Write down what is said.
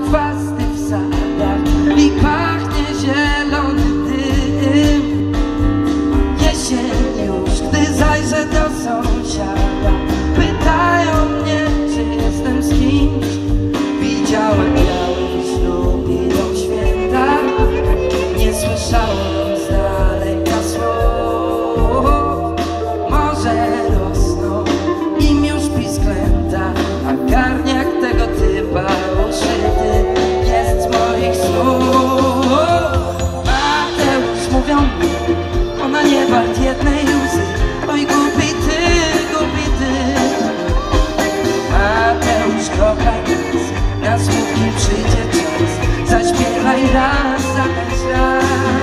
chwasty w sadach i pachnie zielony dym. Jesień już, gdy zajrzę do sąsiada, pytają mnie, czy jestem z kimś. Widziałem biały ślub, idą święta, nie słyszałem z daleka słów. Morze rosną, im już pisklęta, a garniak tego typa uszyty jest z moich snów. Mateusz, mówią mi, ona nie wart jednej łzy. Oj głupi ty, głupi ty. Mateusz, kochaj nas, na smutki przyjdzie czas. Zaśpiewaj raz, zatańcz raz.